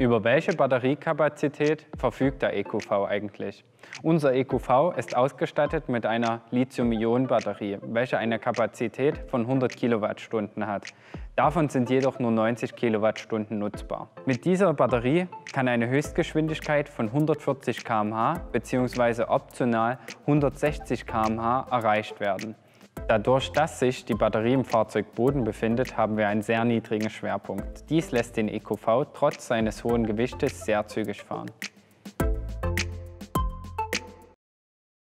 Über welche Batteriekapazität verfügt der EQV eigentlich? Unser EQV ist ausgestattet mit einer Lithium-Ionen-Batterie, welche eine Kapazität von 100 Kilowattstunden hat. Davon sind jedoch nur 90 Kilowattstunden nutzbar. Mit dieser Batterie kann eine Höchstgeschwindigkeit von 140 km/h bzw. optional 160 km/h erreicht werden. Dadurch, dass sich die Batterie im Fahrzeugboden befindet, haben wir einen sehr niedrigen Schwerpunkt. Dies lässt den EQV trotz seines hohen Gewichtes sehr zügig fahren.